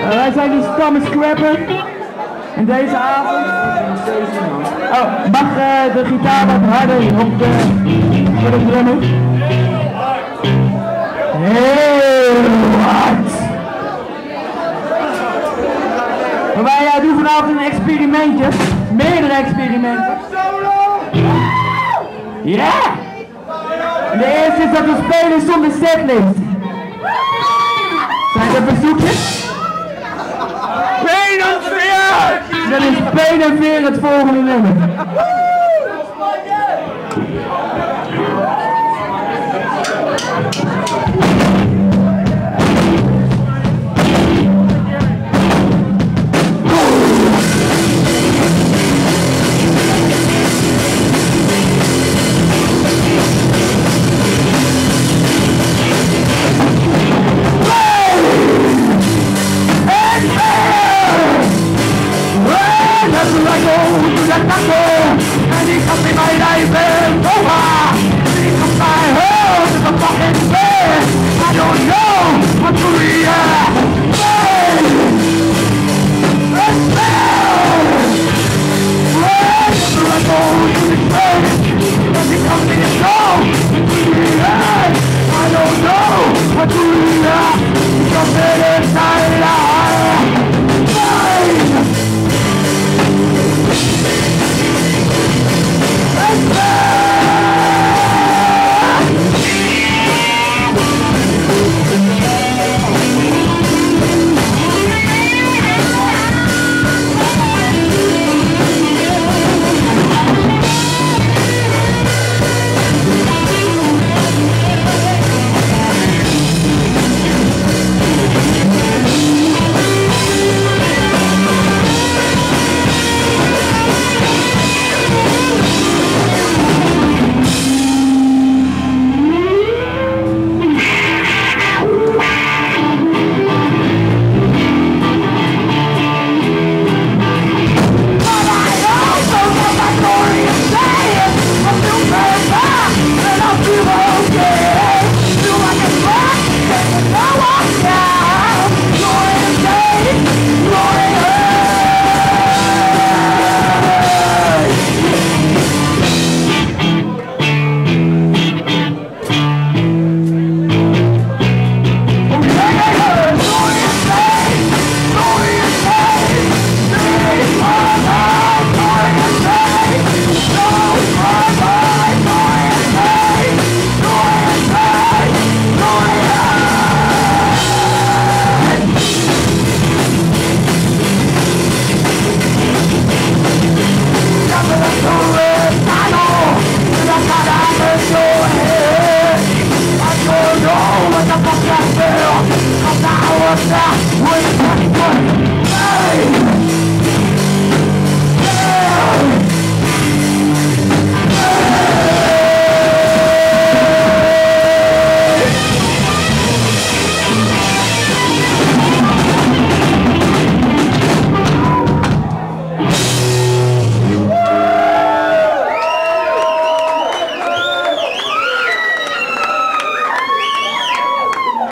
Wij zijn die stamme scrapper. En deze avond mag de gitaar wat harder op voor de drummer. Heel hard. Maar wij doen vanavond een experimentje. Meerdere experimenten. Ja! De eerste is dat we spelen zonder setlist. Zijn er verzoekjes? Dan is Pen en Veer het volgende nummer.